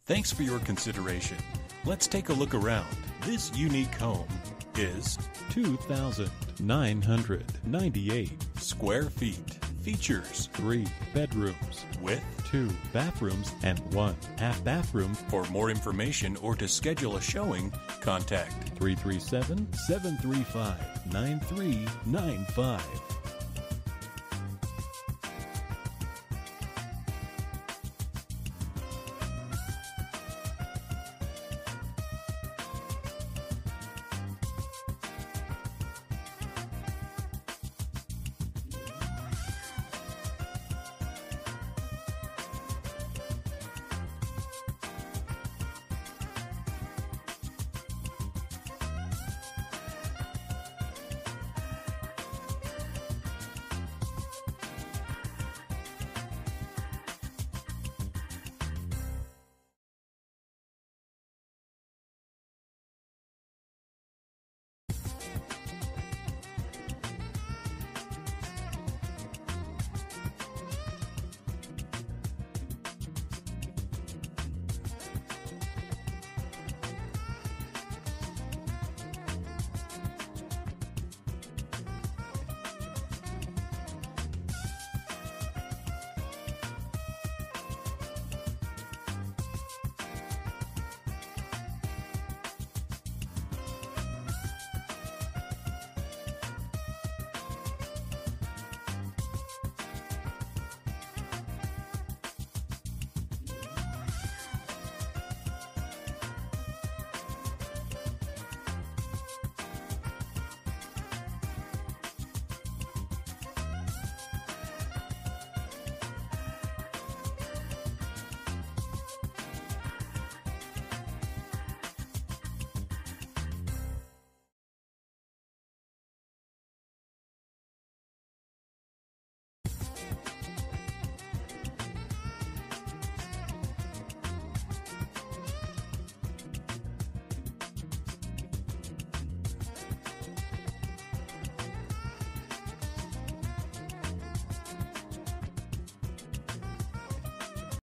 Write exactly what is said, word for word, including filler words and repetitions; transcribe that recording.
Thanks for your consideration. Let's take a look around. This unique home is two thousand nine hundred ninety-eight square feet. Features three bedrooms with two bathrooms and one half bathroom. For more information or to schedule a showing, contact three three seven, seven three five, nine three nine five.